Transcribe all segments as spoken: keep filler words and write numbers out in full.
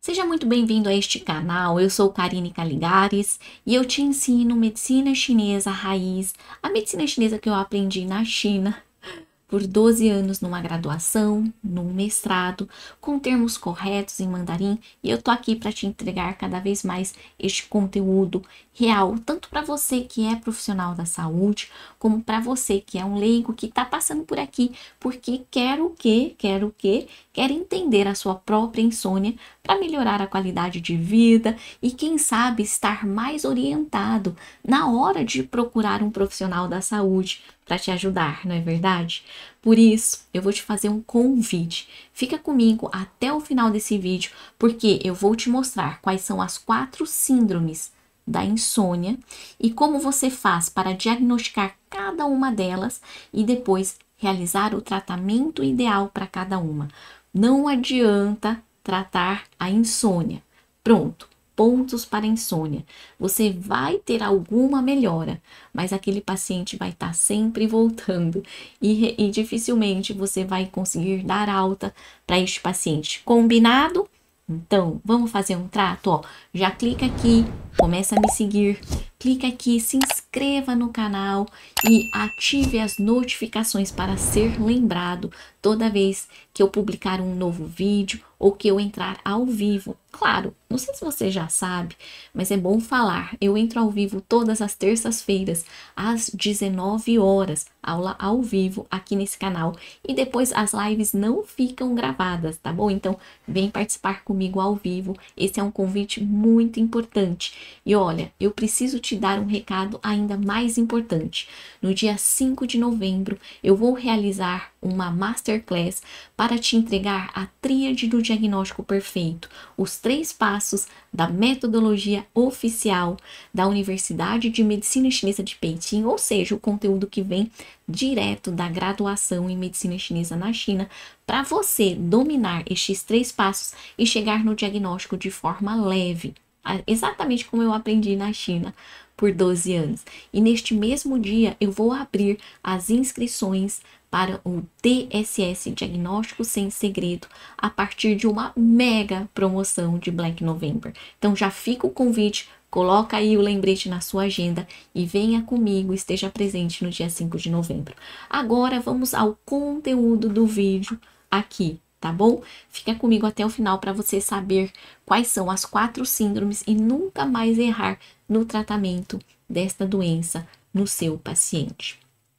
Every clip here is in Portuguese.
Seja muito bem-vindo a este canal. Eu sou Karine Caligares e eu te ensino medicina chinesa raiz, a medicina chinesa que eu aprendi na China por doze anos numa graduação, num mestrado, com termos corretos em mandarim, e eu tô aqui para te entregar cada vez mais este conteúdo real, tanto para você que é profissional da saúde, como para você que é um leigo que está passando por aqui porque quer o quê? Quer o quê? Quer entender a sua própria insônia para melhorar a qualidade de vida e quem sabe estar mais orientado na hora de procurar um profissional da saúde para te ajudar, não é verdade? Por isso, eu vou te fazer um convite. Fica comigo até o final desse vídeo, porque eu vou te mostrar quais são as quatro síndromes da insônia e como você faz para diagnosticar cada uma delas e depois realizar o tratamento ideal para cada uma. Não adianta tratar a insônia. Pronto. Pontos para insônia. Você vai ter alguma melhora, mas aquele paciente vai estar sempre voltando e, e dificilmente você vai conseguir dar alta para este paciente. Combinado? Então, vamos fazer um trato? Ó, já clica aqui, começa a me seguir, clica aqui, se inscreva no canal e ative as notificações para ser lembrado toda vez que eu publicar um novo vídeo ou que eu entrar ao vivo. Claro, não sei se você já sabe, mas é bom falar. Eu entro ao vivo todas as terças-feiras, às dezenove horas, aula ao vivo aqui nesse canal. E depois as lives não ficam gravadas, tá bom? Então, vem participar comigo ao vivo. Esse é um convite muito importante. E olha, eu preciso te dar um recado ainda mais importante. No dia cinco de novembro, eu vou realizar uma masterclass para te entregar a tríade do diagnóstico perfeito, os três passos da metodologia oficial da Universidade de Medicina Chinesa de Pequim, ou seja, o conteúdo que vem direto da graduação em Medicina Chinesa na China, para você dominar estes três passos e chegar no diagnóstico de forma leve, exatamente como eu aprendi na China por doze anos. E neste mesmo dia eu vou abrir as inscrições para o D S S Diagnóstico Sem Segredo a partir de uma mega promoção de Black November. Então já fica o convite, coloca aí o lembrete na sua agenda e venha comigo, esteja presente no dia cinco de novembro. Agora vamos ao conteúdo do vídeo aqui, tá bom? Fica comigo até o final para você saber quais são as quatro síndromes e nunca mais errar no tratamento desta doença no seu paciente.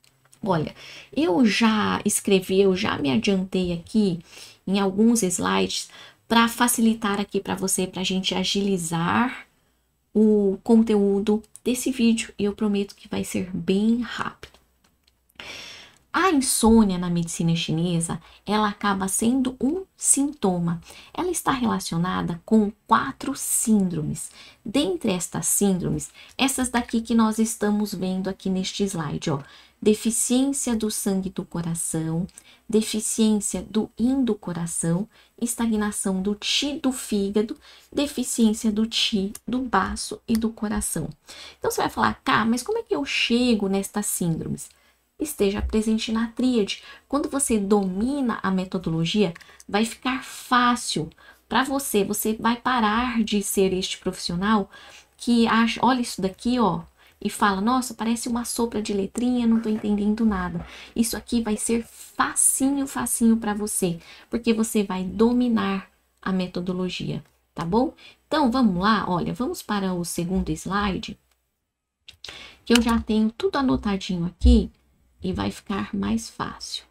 Olha, eu já escrevi, eu já me adiantei aqui em alguns slides para facilitar aqui para você, para a gente agilizar o conteúdo desse vídeo e eu prometo que vai ser bem rápido. A insônia na medicina chinesa, ela acaba sendo um sintoma. Ela está relacionada com quatro síndromes. Dentre estas síndromes, essas daqui que nós estamos vendo aqui neste slide, ó. Deficiência do sangue do coração, deficiência do yin do coração, estagnação do qi do fígado, deficiência do qi do baço e do coração. Então você vai falar, cá, mas como é que eu chego nestas síndromes? Esteja presente na tríade. Quando você domina a metodologia, vai ficar fácil para você. Você vai parar de ser este profissional que acha, olha isso daqui, ó, e fala, nossa, parece uma sopa de letrinha, não tô entendendo nada. Isso aqui vai ser facinho, facinho para você, porque você vai dominar a metodologia, tá bom? Então, vamos lá, olha, vamos para o segundo slide, que eu já tenho tudo anotadinho aqui, e vai ficar mais fácil.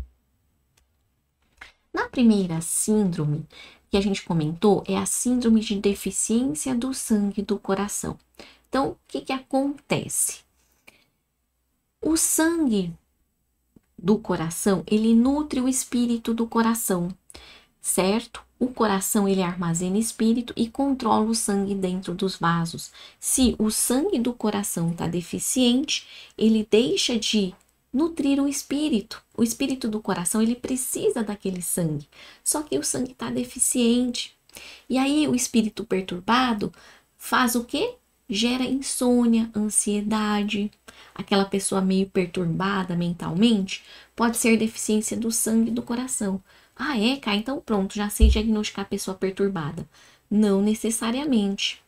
Na primeira síndrome que a gente comentou é a síndrome de deficiência do sangue do coração. Então, o que que acontece? O sangue do coração, ele nutre o espírito do coração, certo? O coração, ele armazena espírito e controla o sangue dentro dos vasos. Se o sangue do coração está deficiente, ele deixa de nutrir o espírito. O espírito do coração, ele precisa daquele sangue. Só que o sangue está deficiente. E aí, o espírito perturbado faz o quê? Gera insônia, ansiedade. Aquela pessoa meio perturbada mentalmente pode ser deficiência do sangue do coração. Ah, é, Cá? Então pronto, já sei diagnosticar a pessoa perturbada. Não necessariamente.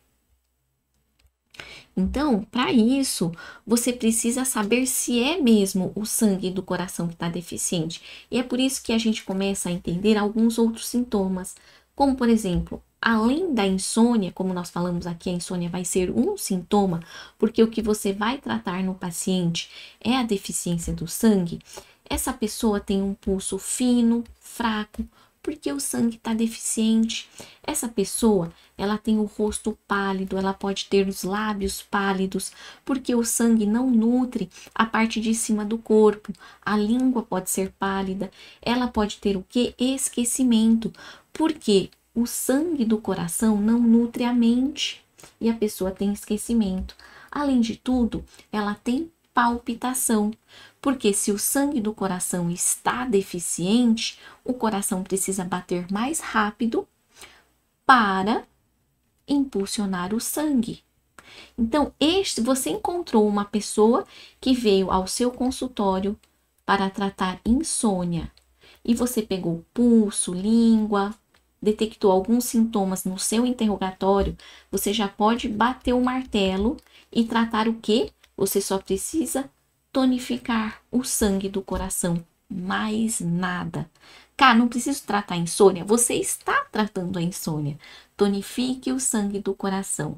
Então, para isso, você precisa saber se é mesmo o sangue do coração que está deficiente. E é por isso que a gente começa a entender alguns outros sintomas, como por exemplo, além da insônia, como nós falamos aqui, a insônia vai ser um sintoma, porque o que você vai tratar no paciente é a deficiência do sangue. Essa pessoa tem um pulso fino, fraco, porque o sangue está deficiente. Essa pessoa, ela tem o rosto pálido, ela pode ter os lábios pálidos, porque o sangue não nutre a parte de cima do corpo. A língua pode ser pálida, ela pode ter o que? Esquecimento, porque o sangue do coração não nutre a mente e a pessoa tem esquecimento. Além de tudo, ela tem palpitação, porque se o sangue do coração está deficiente, o coração precisa bater mais rápido para impulsionar o sangue. Então, este, você encontrou uma pessoa que veio ao seu consultório para tratar insônia e você pegou pulso, língua, detectou alguns sintomas no seu interrogatório, você já pode bater o martelo e tratar o quê? Você só precisa tonificar o sangue do coração, mais nada. Cá, não preciso tratar a insônia, você está tratando a insônia. Tonifique o sangue do coração.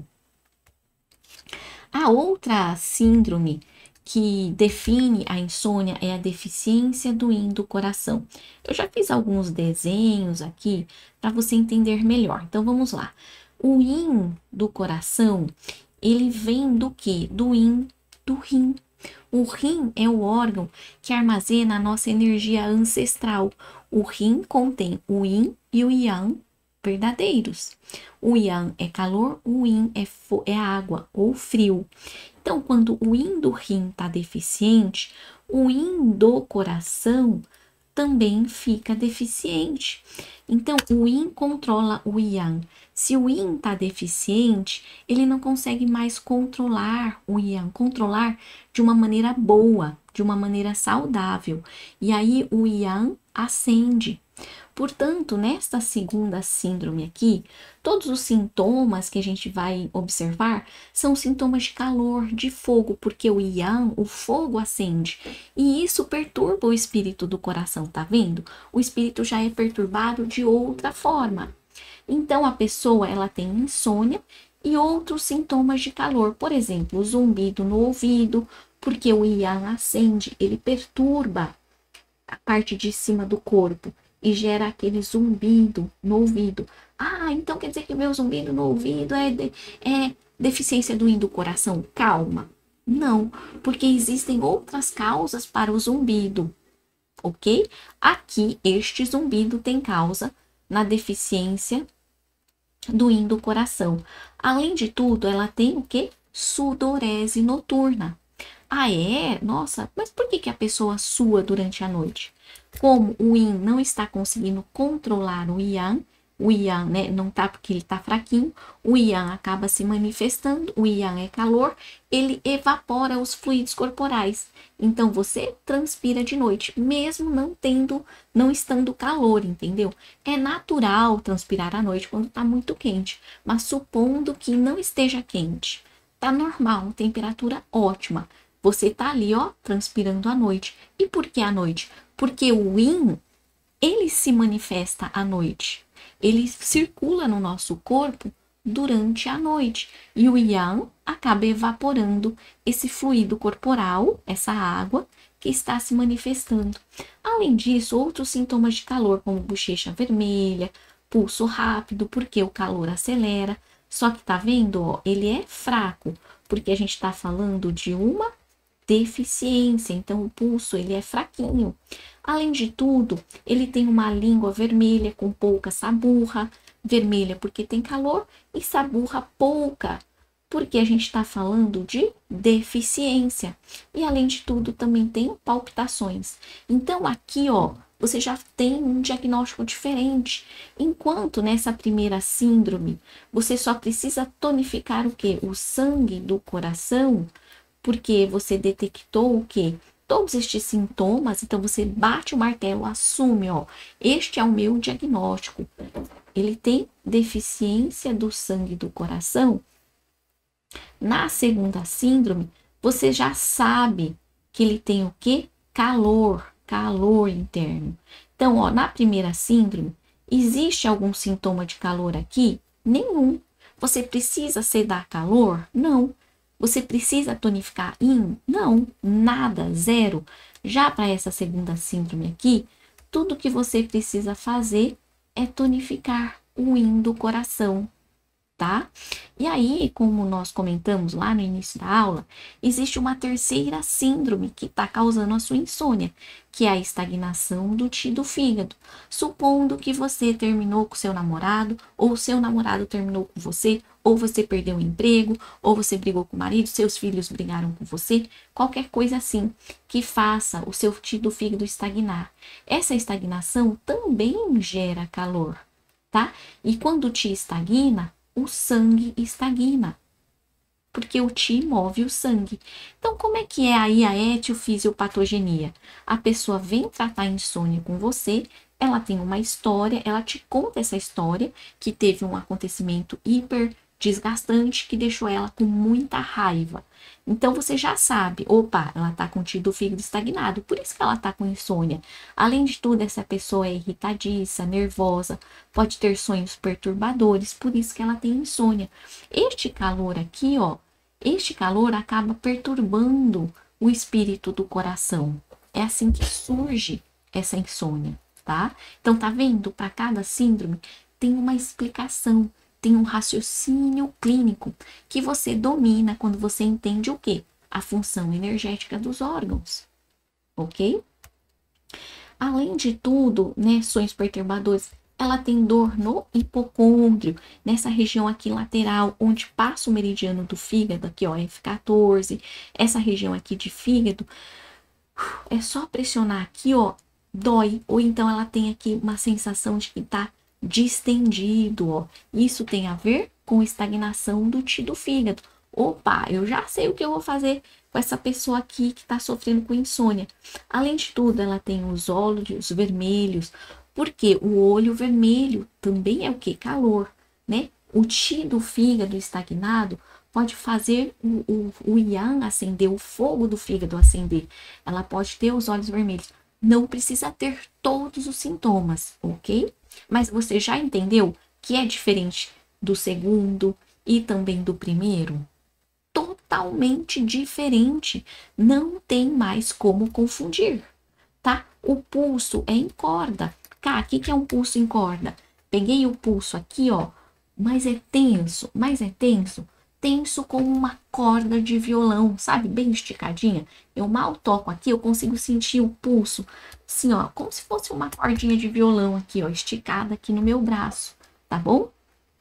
A outra síndrome que define a insônia é a deficiência do yin do coração. Eu já fiz alguns desenhos aqui para você entender melhor. Então vamos lá. O yin do coração, ele vem do que? Do yin do rim. O rim é o órgão que armazena a nossa energia ancestral. O rim contém o yin e o yang verdadeiros. O yang é calor, o yin é, é água ou frio. Então, quando o yin do rim está deficiente, o yin do coração também fica deficiente. Então, o yin controla o yang. Se o yin está deficiente, ele não consegue mais controlar o yang, controlar de uma maneira boa, de uma maneira saudável. E aí o yang ascende. Portanto, nesta segunda síndrome aqui, todos os sintomas que a gente vai observar são sintomas de calor, de fogo, porque o yang, o fogo acende. E isso perturba o espírito do coração, tá vendo? O espírito já é perturbado de outra forma. Então, a pessoa, ela tem insônia e outros sintomas de calor. Por exemplo, o zumbido no ouvido, porque o yang acende, ele perturba a parte de cima do corpo e gera aquele zumbido no ouvido. Ah, então quer dizer que meu zumbido no ouvido é, de, é deficiência do yin do coração? Calma. Não, porque existem outras causas para o zumbido, ok? Aqui, este zumbido tem causa na deficiência do yin do coração. Além de tudo, ela tem o quê? Sudorese noturna. Ah, é? Nossa, mas por que, que a pessoa sua durante a noite? Como o yin não está conseguindo controlar o yang, o yang, né, não tá porque ele tá fraquinho, o yang acaba se manifestando, o yang é calor, ele evapora os fluidos corporais. Então você transpira de noite, mesmo não tendo, não estando calor, entendeu? É natural transpirar à noite quando tá muito quente, mas supondo que não esteja quente, tá normal, temperatura ótima. Você tá ali, ó, transpirando à noite. E por que à noite? Porque o yin, ele se manifesta à noite. Ele circula no nosso corpo durante a noite. E o yang acaba evaporando esse fluido corporal, essa água, que está se manifestando. Além disso, outros sintomas de calor, como bochecha vermelha, pulso rápido, porque o calor acelera. Só que tá vendo, ó, ele é fraco, porque a gente está falando de uma deficiência, então o pulso ele é fraquinho. Além de tudo, ele tem uma língua vermelha com pouca saburra, vermelha porque tem calor e saburra pouca, porque a gente está falando de deficiência. E além de tudo, também tem palpitações. Então aqui, ó, você já tem um diagnóstico diferente. Enquanto nessa primeira síndrome, você só precisa tonificar o quê? O sangue do coração, porque você detectou o quê? Todos estes sintomas, então você bate o martelo, assume, ó, este é o meu diagnóstico. ele tem deficiência do sangue do coração. Na segunda síndrome, você já sabe que ele tem o quê? Calor, calor interno. Então, ó, na primeira síndrome, existe algum sintoma de calor aqui? Nenhum. Você precisa sedar calor? Não. Você precisa tonificar yin? Não, nada, zero. Já para essa segunda síndrome aqui, tudo que você precisa fazer é tonificar o yin do coração, tá? E aí, como nós comentamos lá no início da aula, existe uma terceira síndrome que está causando a sua insônia, que é a estagnação do Qi do fígado. Supondo que você terminou com seu namorado, ou seu namorado terminou com você, ou você perdeu o emprego, ou você brigou com o marido, seus filhos brigaram com você, qualquer coisa assim que faça o seu Qi do fígado estagnar. Essa estagnação também gera calor, tá? E quando o Qi estagna, o sangue estagna, porque o Qi move o sangue. Então, como é que é aí a etiofisiopatogenia? A pessoa vem tratar insônia com você, ela tem uma história, ela te conta essa história, que teve um acontecimento hiper desgastante, que deixou ela com muita raiva. Então, você já sabe, opa, ela tá com o Qi do fígado estagnado, por isso que ela tá com insônia. Além de tudo, essa pessoa é irritadiça, nervosa, pode ter sonhos perturbadores, por isso que ela tem insônia. Este calor aqui, ó, este calor acaba perturbando o espírito do coração. É assim que surge essa insônia, tá? Então, tá vendo? Para cada síndrome tem uma explicação. Tem um raciocínio clínico que você domina quando você entende o quê? A função energética dos órgãos, ok? Além de tudo, né, sonhos perturbadores, ela tem dor no hipocôndrio, nessa região aqui lateral, onde passa o meridiano do fígado, aqui ó, F quatorze, essa região aqui de fígado, é só pressionar aqui ó, dói, ou então ela tem aqui uma sensação de que tá distendido, ó. Isso tem a ver com estagnação do Qi do fígado. Opa, eu já sei o que eu vou fazer com essa pessoa aqui que tá sofrendo com insônia. Além de tudo, ela tem os olhos vermelhos, porque o olho vermelho também é o que? Calor, né? O Qi do fígado estagnado pode fazer o, o, o yang acender, o fogo do fígado acender. Ela pode ter os olhos vermelhos. Não precisa ter todos os sintomas, ok? Mas você já entendeu que é diferente do segundo e também do primeiro? Totalmente diferente. Não tem mais como confundir, tá? O pulso é em corda. Cá, o que, que é um pulso em corda? Peguei o pulso aqui, ó, mas é tenso, mas é tenso. Tenso como uma corda de violão, sabe? Bem esticadinha. Eu mal toco aqui, eu consigo sentir o pulso, assim, ó, como se fosse uma cordinha de violão aqui, ó, esticada aqui no meu braço, tá bom?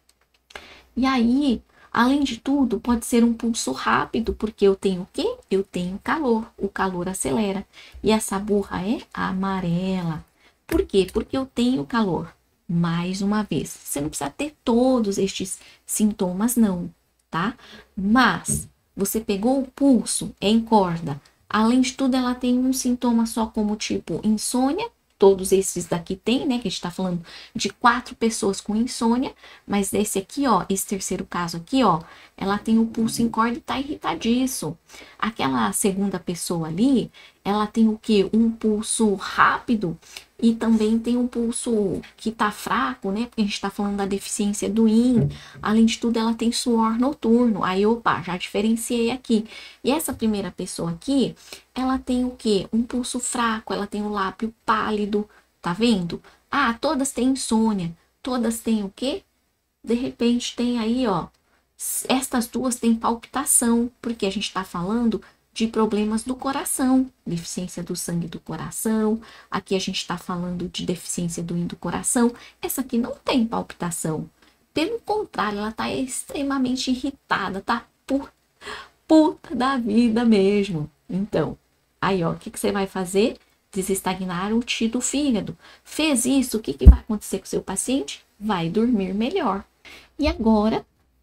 E aí, além de tudo, pode ser um pulso rápido, porque eu tenho o quê? Eu tenho calor, o calor acelera. E essa burra é amarela. Por quê? Porque eu tenho calor. Mais uma vez, você não precisa ter todos estes sintomas, não, tá? Mas você pegou o pulso em corda. Além de tudo, ela tem um sintoma só como tipo insônia. Todos esses daqui tem, né? Que a gente tá falando de quatro pessoas com insônia. Mas esse aqui, ó, esse terceiro caso aqui, ó, ela tem o pulso em corda e tá irritadiço. Aquela segunda pessoa ali, ela tem o quê? Um pulso rápido. E também tem um pulso que tá fraco, né? Porque a gente tá falando da deficiência do yin. Além de tudo, ela tem suor noturno. Aí, opa, já diferenciei aqui. E essa primeira pessoa aqui, ela tem o quê? Um pulso fraco, ela tem o lábio pálido, tá vendo? Ah, todas têm insônia. Todas têm o quê? De repente tem aí, ó. Estas duas têm palpitação, porque a gente tá falando de problemas do coração, deficiência do sangue do coração. Aqui a gente está falando de deficiência do yin do coração. Essa aqui não tem palpitação. Pelo contrário, ela está extremamente irritada, tá puta, puta da vida mesmo. Então, aí ó, o que, que você vai fazer? Desestagnar o Qi do fígado. Fez isso, o que, que vai acontecer com o seu paciente? Vai dormir melhor. E agora,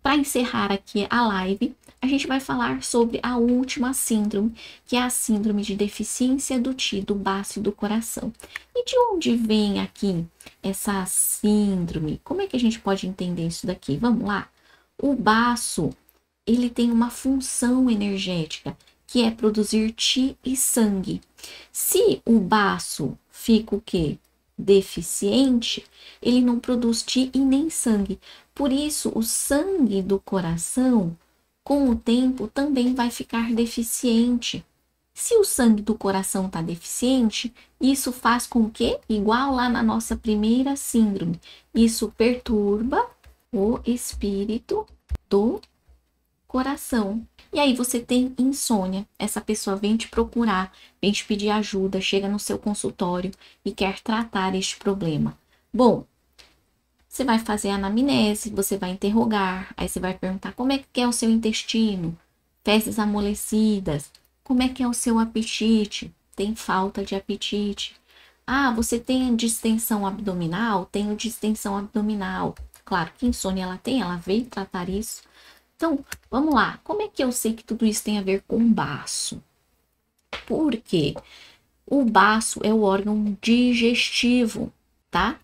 para encerrar aqui a live, a gente vai falar sobre a última síndrome, que é a síndrome de deficiência do Qi, do baço e do coração. E de onde vem aqui essa síndrome? Como é que a gente pode entender isso daqui? Vamos lá? O baço, ele tem uma função energética, que é produzir Qi e sangue. Se o baço fica o quê? Deficiente, ele não produz Qi e nem sangue. Por isso, o sangue do coração, com o tempo, também vai ficar deficiente. Se o sangue do coração está deficiente, isso faz com que, igual lá na nossa primeira síndrome, isso perturba o espírito do coração. E aí você tem insônia, essa pessoa vem te procurar, vem te pedir ajuda, chega no seu consultório e quer tratar este problema. Bom, você vai fazer a anamnese, você vai interrogar, aí você vai perguntar como é que é o seu intestino, fezes amolecidas, como é que é o seu apetite, tem falta de apetite. Ah, você tem distensão abdominal? Tenho distensão abdominal. Claro que insônia ela tem, ela veio tratar isso. Então, vamos lá. Como é que eu sei que tudo isso tem a ver com o baço? Porque o baço é o órgão digestivo, tá?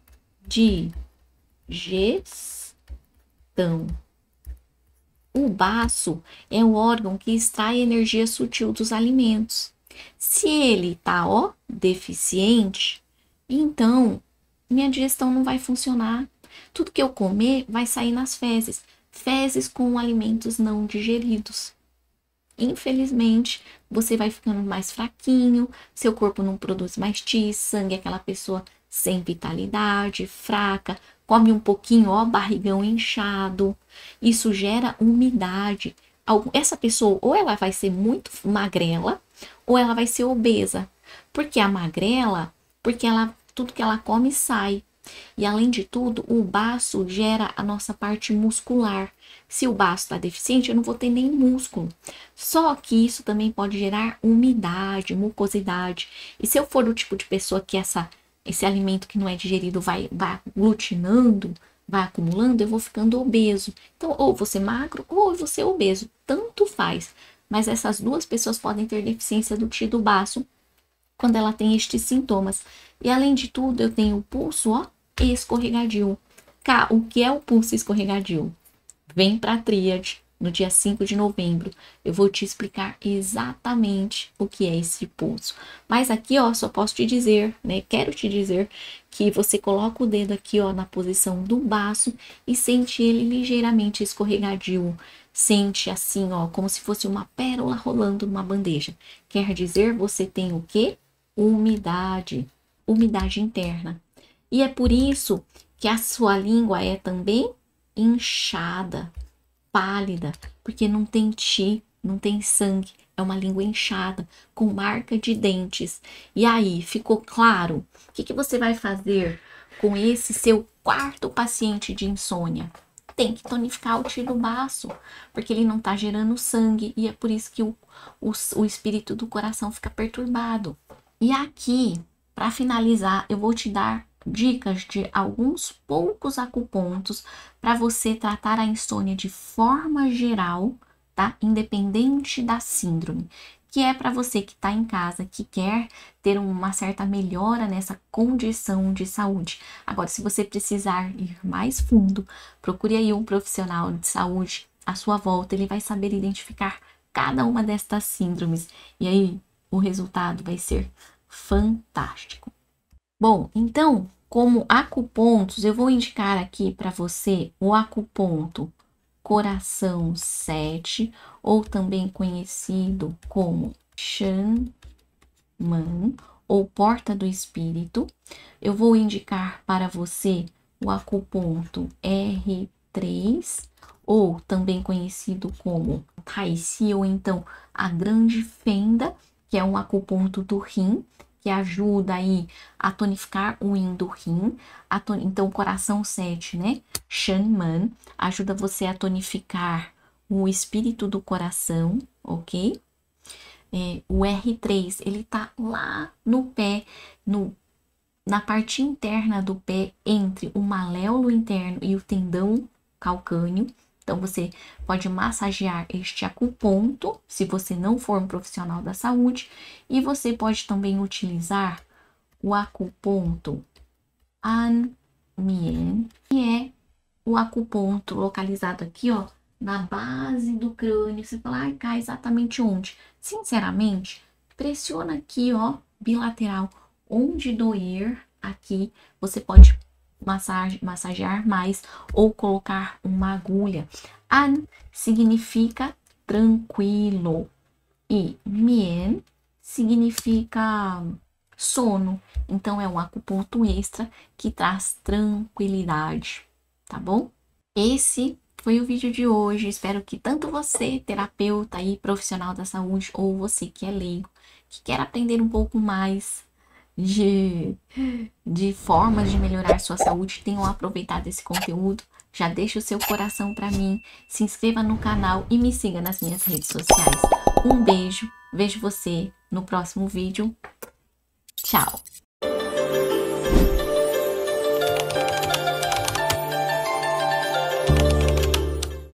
Digestão. O baço é o órgão que extrai energia sutil dos alimentos. Se ele tá, ó, deficiente, então minha digestão não vai funcionar. Tudo que eu comer vai sair nas fezes. Fezes com alimentos não digeridos. Infelizmente, você vai ficando mais fraquinho, seu corpo não produz mais Qi, sangue, aquela pessoa sem vitalidade, fraca, come um pouquinho, ó, barrigão inchado. Isso gera umidade. Essa pessoa, ou ela vai ser muito magrela, ou ela vai ser obesa. Porque a magrela, porque ela, tudo que ela come sai. E além de tudo, o baço gera a nossa parte muscular. Se o baço está deficiente, eu não vou ter nem músculo. Só que isso também pode gerar umidade, mucosidade. E se eu for o tipo de pessoa que essa, esse alimento que não é digerido vai, vai aglutinando, vai acumulando, eu vou ficando obeso. Então, ou você magro, ou você obeso. Tanto faz. Mas essas duas pessoas podem ter deficiência do Qi do baço quando ela tem estes sintomas. E além de tudo, eu tenho o pulso, ó, escorregadio. Cá, o que é o pulso escorregadio? Vem para a tríade no dia cinco de novembro. Eu vou te explicar exatamente o que é esse pulso. Mas aqui, ó, só posso te dizer, né? Quero te dizer que você coloca o dedo aqui, ó, na posição do baço e sente ele ligeiramente escorregadio. Sente assim, ó, como se fosse uma pérola rolando numa bandeja. Quer dizer, você tem o quê? Umidade. Umidade interna. E é por isso que a sua língua é também inchada, pálida, porque não tem Qi, não tem sangue, é uma língua inchada, com marca de dentes. E aí, ficou claro? O que, que você vai fazer com esse seu quarto paciente de insônia? Tem que tonificar o Qi do baço, porque ele não tá gerando sangue, e é por isso que o, o, o espírito do coração fica perturbado. E aqui, para finalizar, eu vou te dar dicas de alguns poucos acupontos para você tratar a insônia de forma geral, tá? Independente da síndrome, que é para você que está em casa, que quer ter uma certa melhora nessa condição de saúde. Agora, se você precisar ir mais fundo, procure aí um profissional de saúde à sua volta, ele vai saber identificar cada uma destas síndromes, e aí o resultado vai ser fantástico. Bom, então, como acupontos, eu vou indicar aqui para você o acuponto Coração sete, ou também conhecido como Shan Man, ou Porta do Espírito. Eu vou indicar para você o acuponto R três, ou também conhecido como Tai Si, ou então a Grande Fenda, que é um acuponto do rim, que ajuda aí a tonificar o yin do rim. Ton... Então, coração sete, né? Shan Man, ajuda você a tonificar o espírito do coração, ok? É, o R três, ele tá lá no pé, no, na parte interna do pé, entre o maléolo interno e o tendão calcâneo. Então, você pode massagear este acuponto, se você não for um profissional da saúde, e você pode também utilizar o acuponto An Mien, que é o acuponto localizado aqui, ó, na base do crânio. Você fala, ai, cai exatamente onde? Sinceramente, pressiona aqui, ó, bilateral, onde doer aqui, você pode massage, massagear mais ou colocar uma agulha. An significa tranquilo e Mien significa sono. Então, é um acuponto extra que traz tranquilidade, tá bom? Esse foi o vídeo de hoje. Espero que tanto você, terapeuta e profissional da saúde, ou você que é leigo, que quer aprender um pouco mais de, de formas de melhorar sua saúde, tenham aproveitado esse conteúdo. Já deixa o seu coração para mim, se inscreva no canal e me siga nas minhas redes sociais. Um beijo, vejo você no próximo vídeo. Tchau!